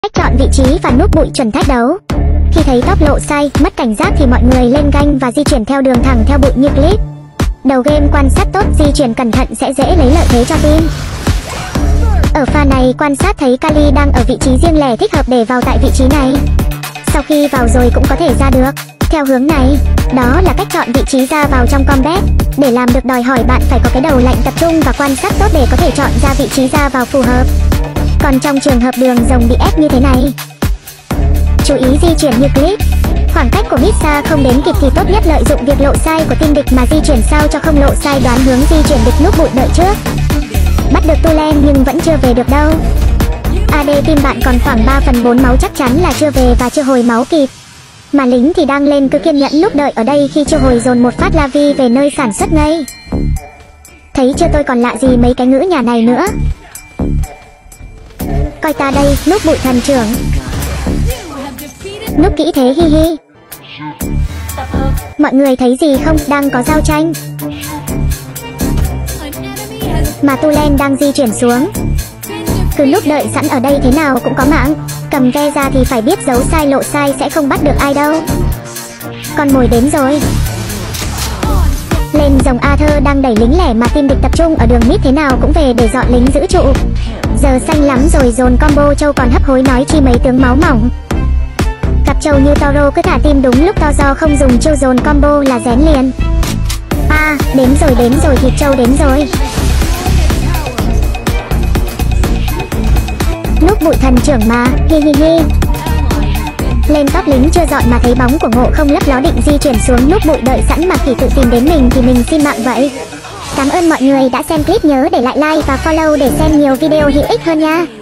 Cách chọn vị trí và núp bụi chuẩn thách đấu. Khi thấy top lộ sai, mất cảnh giác thì mọi người lên ganh và di chuyển theo đường thẳng theo bụi như clip. Đầu game quan sát tốt, di chuyển cẩn thận sẽ dễ lấy lợi thế cho team. Ở pha này quan sát thấy Kali đang ở vị trí riêng lẻ thích hợp để vào tại vị trí này. Sau khi vào rồi cũng có thể ra được theo hướng này. Đó là cách chọn vị trí ra vào trong combat. Để làm được đòi hỏi bạn phải có cái đầu lạnh tập trung và quan sát tốt để có thể chọn ra vị trí ra vào phù hợp. Còn trong trường hợp đường rồng bị ép như thế này, chú ý di chuyển như clip. Khoảng cách của mid xa không đến kịp thì tốt nhất lợi dụng việc lộ sai của team địch mà di chuyển sao cho không lộ sai, đoán hướng di chuyển địch núp bụi đợi trước. Bắt được Tulen nhưng vẫn chưa về được đâu. AD team bạn còn khoảng 3/4 máu chắc chắn là chưa về và chưa hồi máu kịp. Mà lính thì đang lên, cứ kiên nhẫn núp đợi ở đây, khi chưa hồi dồn một phát Lavi về nơi sản xuất ngay. Thấy chưa, tôi còn lạ gì mấy cái ngữ nhà này nữa. Coi ta đây, núp bụi thần trưởng. Núp kỹ thế, hi hi. Mọi người thấy gì không, đang có giao tranh mà Tulen đang di chuyển xuống. Cứ núp đợi sẵn ở đây thế nào cũng có mạng. Cầm ve ra thì phải biết giấu sai, lộ sai sẽ không bắt được ai đâu. Con mồi đến rồi. Lên rồng Arthur đang đẩy lính lẻ mà team địch tập trung ở đường mid thế nào cũng về để dọn lính giữ trụ. Giờ xanh lắm rồi, dồn combo châu còn hấp hối nói chi mấy tướng máu mỏng. Cặp châu như Toro cứ thả team đúng lúc to do không dùng chiêu dồn combo là rén liền. Đến rồi, thịt châu đến rồi. Núp bụi thần trưởng mà, hi hi hi. Lên top lính chưa dọn mà thấy bóng của Ngộ không lấp ló định di chuyển xuống núp bụi đợi sẵn mà khỉ tự tìm đến mình thì mình xin mạng vậy. Cảm ơn mọi người đã xem clip, nhớ để lại like và follow để xem nhiều video hữu ích hơn nha.